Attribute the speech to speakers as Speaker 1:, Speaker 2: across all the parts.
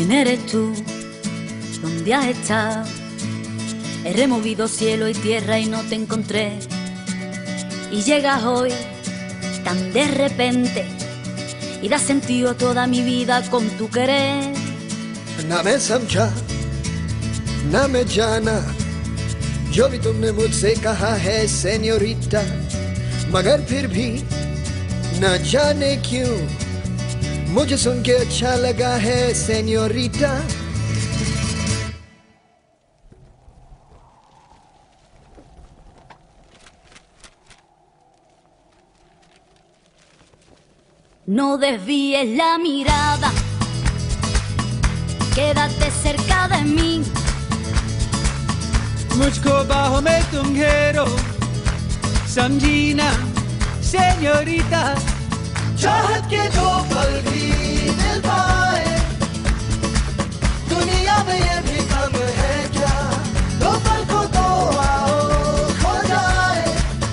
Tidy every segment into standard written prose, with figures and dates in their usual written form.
Speaker 1: ¿Quién eres tú? ¿Dónde has estado? He removido cielo y tierra y no te encontré. Y llegas hoy tan de repente y das sentido a toda mi vida con tu querer.
Speaker 2: ना मैं समझा ना मैं जाना जो भी तुमने मुझसे कहा है सेन्योरिटा, मगर फिर भी न जाने क्यों मुझे सुन के अच्छा लगा है सेन्योरिटा।
Speaker 1: No desvíes la mirada, quédate cerca de mí.
Speaker 3: मुझको बाहों में तुम घेरो, समझी ना सेन्योरिटा।
Speaker 2: चाहत के दो पल भी मिल पाए, दुनिया में ये भी कम है क्या? दो पल को तो आओ खो जाए,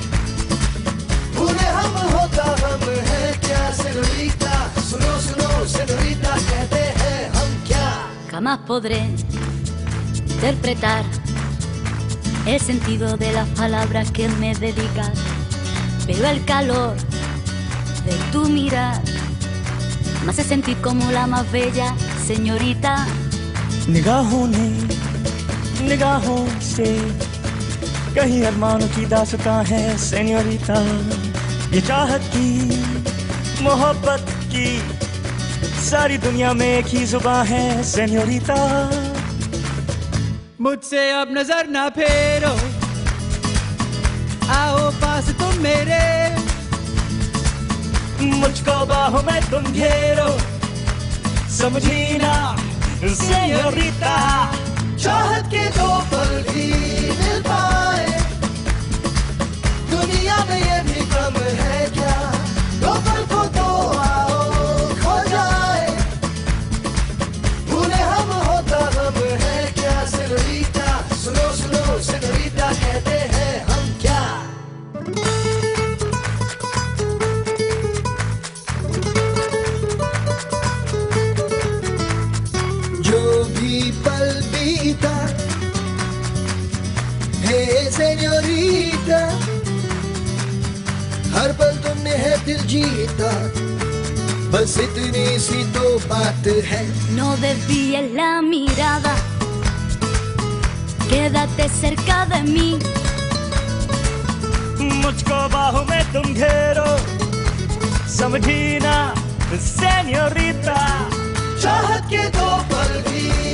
Speaker 2: भूले हम होता हम है क्या? सेन्योरिटा सुनो सुनो सेन्योरिटा, कहते हैं हम क्या?
Speaker 1: Jamás podré interpretar el sentido de las palabras que me dedicas, pero el calor de tu mirar me hace sentir como la más bella señorita.
Speaker 4: निगाहों ने निगाहों से कहीं अरमानों की दास्तां है सेन्योरिटा। ये चाहत की मोहब्बत की सारी दुनिया में एक ही जुबान है सेन्योरिटा।
Speaker 3: मुझसे अब नजर ना फेरो, आओ पास तुम मेरे।
Speaker 4: मुझको बाहों में तुम घेरो, समझी ना सेन्योरिटा।
Speaker 2: चाहत के दो पल भी मिल पाए, दुनिया में ये भी कम है क्या? दो पल को तो आओ खो जाए, भूले हम होता हम है क्या? सेन्योरिटा सुनो सुनो सेन्योरिटा, कहते हैं हम क्या? जो भी पल बीता है सेन्योरिटा, हर पल तुमने है दिल जीता, बस इतनी सी तो बात है।
Speaker 1: No desvíes la mirada, quédate cerca de mí.
Speaker 4: मुझको बाहों में तुम घेरो, समझी ना सेन्योरिटा।
Speaker 2: चाहत के दो पल भी